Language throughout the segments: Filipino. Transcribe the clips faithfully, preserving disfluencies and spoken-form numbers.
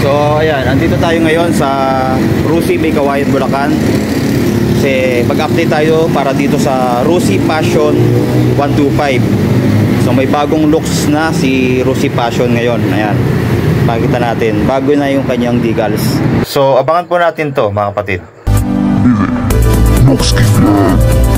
So ayan, andito tayo ngayon sa Rusi May Kawayan, Bulacan. Kasi mag-update tayo para dito sa Rusi Passion one two five. So may bagong looks na si Rusi Passion ngayon. Ayan, pakita natin, bago na yung kanyang decals. So abangan po natin to mga kapatid. Looks good.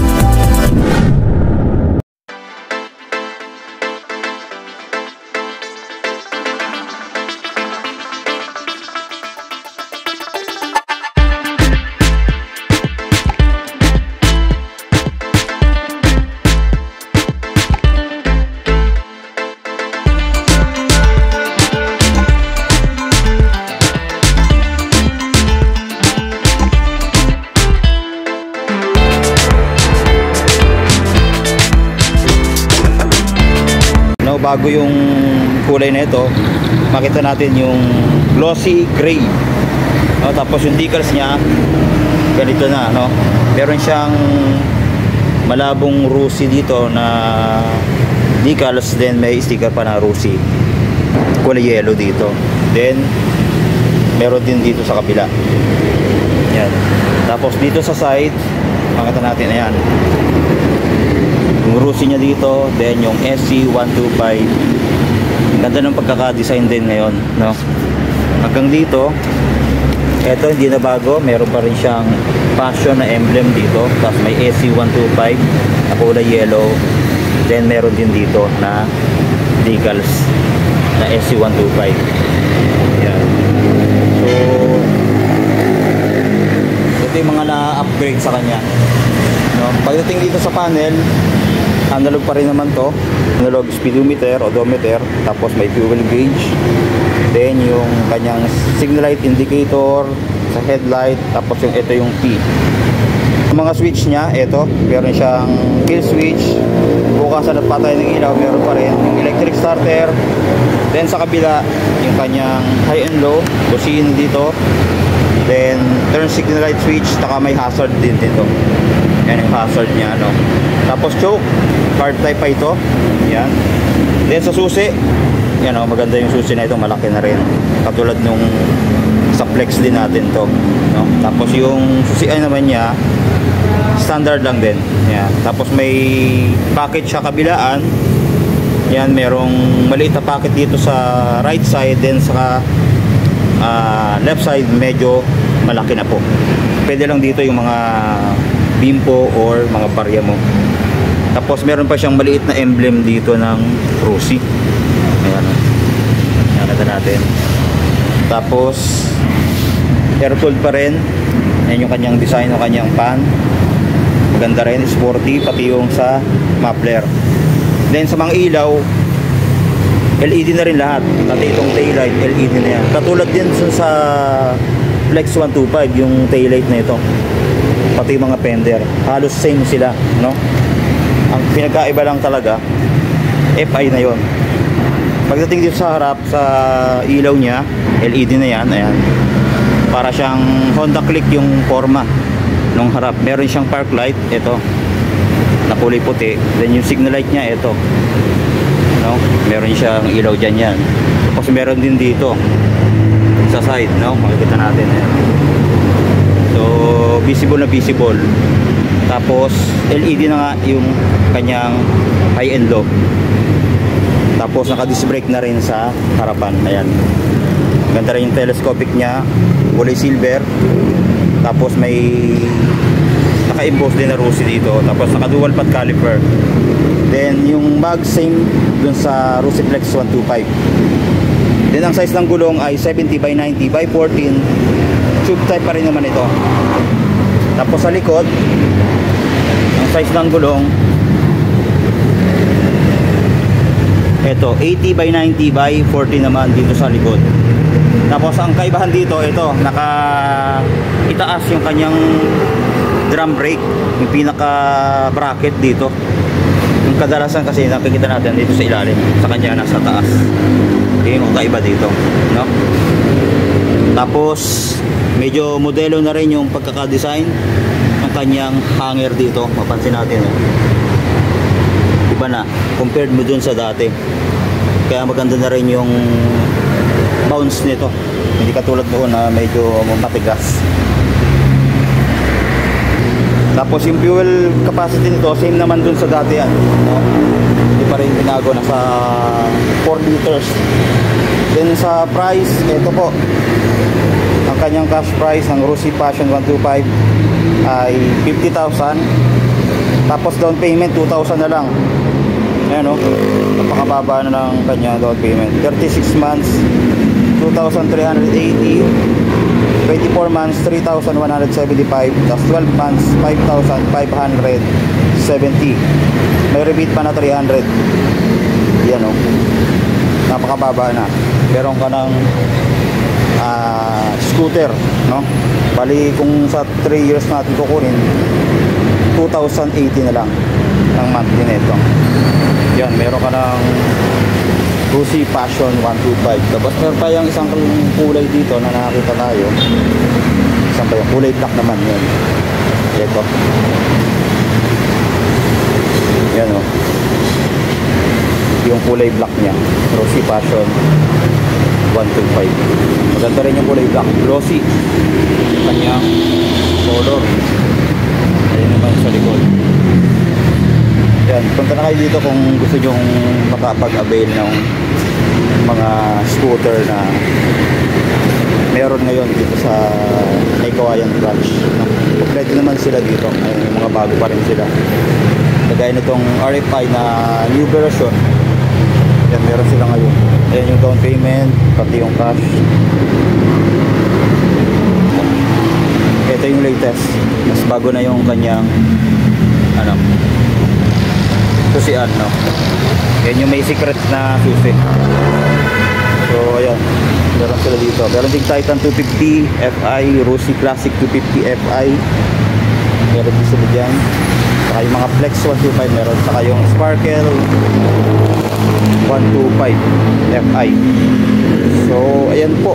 Bago yung kulay na ito, makita natin yung glossy gray, no? Tapos yung decals nya ganito na, no? Meron siyang malabong Rusi dito na decals, then may sticker pa na Rusi kulay yellow dito, then meron din dito sa kabila. Yan. Tapos dito sa side makita natin, ayan, yung Rusi nya dito, then yung S C one two five. Ganda ng pagkaka-design din ngayon, no? Hanggang dito, eto hindi na bago, meron pa rin siyang Passion na emblem dito. Tapos may S C one two five na kulay yellow, then meron din dito na decals na S C one two five. Yan. So ito yung mga na-upgrade sa kanya, no? Pagdating dito sa panel, analog pa rin naman to, analog speedometer, odometer, tapos may fuel gauge, then yung kanyang signal light indicator sa headlight, tapos yung ito yung P. Yung mga switch nya, ito, meron siyang kill switch, bukasan at patay ng ilaw, meron pa rin yung electric starter, then sa kabila yung kanyang high and low, busin dito, then turn signal light switch, taka may hazard din dito. Yan yung hazard nya, ano. Tapos choke, card type pa ito. Yan. Then sa susi, yan o, maganda yung susi na ito, malaki na rin. Katulad nung sa flex din natin to, no? Tapos yung susi ay naman niya, standard lang din. Yan. Tapos may package sa kabilaan. Yan, merong maliit na packet dito sa right side, then sa uh, left side medyo malaki na po. Pwede lang dito yung mga bimpo or mga barya mo. Tapos meron pa siyang maliit na emblem dito ng Rusi. Ayan, ayan natin. Tapos air-cooled pa rin. Ayan yung kanyang design ng kanyang pan. Maganda rin, sporty, pati yung sa muffler. Then sa mga ilaw, L E D na rin lahat. Pati itong taillight, L E D na yan. Katulad din sa Flex one two five, yung taillight na ito. Pati mga fender, halos same sila, no? Ang pinagkaiba lang talaga, F I na yon. Pagdating dito sa harap, sa ilaw niya, L E D na yan, ayan. Para siyang Honda Click yung forma nung harap. Meron siyang park light, ito, na kulay puti. Then yung signal light niya, ito, no? Meron siyang ilaw dyan yan. Tapos meron din dito sa side, no? Makikita natin, ayan. So visible na visible. Tapos L E D na nga yung kanyang high and low. Tapos naka disc brake na rin sa harapan. Ayan, ganda rin yung telescopic nya, kulay silver. Tapos may naka-emboss din na Rusi dito. Tapos naka dual pad caliper. Then yung mag same dun sa Rusi Flex one two five. Then ang size ng gulong ay seventy by ninety by fourteen. Tube type pa rin naman ito. Tapos sa likod, ang size ng gulong, ito, eighty by ninety by forty naman dito sa likod. Tapos ang kaibahan dito, ito, naka itaas yung kanyang drum brake, yung pinaka bracket dito. Yung kadalasan kasi nakikita natin dito sa ilalim, sa kanya nasa taas. Yung kaiba dito, no? Tapos medyo modelo na rin yung pagkaka-design ng kanyang hanger dito. Mapansin natin, eh, iba na compared mo dun sa dati. Kaya maganda na rin yung bounce nito. Hindi katulad noon na medyo matigas. Tapos yung fuel capacity nito, same naman dun sa dati yan. No? Hindi pa rin binago, nasa four liters. Then sa price, ito po. Ang kanyang cash price ng Rossi Passion one twenty-five ay fifty thousand. Tapos down payment two thousand na lang. Ayan o, napakababa na ng kanyang down payment. thirty-six months, two thousand three hundred eighty. twenty-four months, three thousand one hundred seventy-five. Tapos twelve months, five thousand five hundred seventy. May rebate pa na three hundred. Yan o, napakababa na. Meron ka ng uh, scooter, no? Bali kung sa three years natin kukunin, two thousand eighty na lang ang monthly nito. Yan, meron ka ng Rossi Passion one twenty-five. Tapos meron pa yung isang kulay dito na nakakita tayo. Isang pa yung kulay black naman yan. Ito. Yan o. Yung kulay black niya, Rossi Passion one twenty-five. Maganda rin yung kulay black, glossy kanyang color. Ayun naman sa likod. Yan, punta na kayo dito kung gusto nyong makapag-avail ng mga scooter na meron ngayon dito sa May Kawayan branch. Kompleto naman sila dito. Ayun, yung mga bago pa rin sila. Kagaya nitong R F I na new version. Yan, meron sila ngayon. Ayan yung down payment, pati yung cash. Ito yung latest. Mas bago na yung kanyang ano, susian, no? Yan yung may secret na susi. So, ayan. Meron sila dito. Meron din Titan two fifty F I, Rossi Classic two fifty F I. Meron din sila dyan. Saka yung mga Flex one twenty-five meron. Saka yung Sparkle one twenty-five F I. So, ayan po.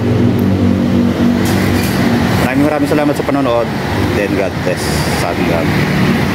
Maraming maraming salamat sa panonood. Then God bless. Sabi God.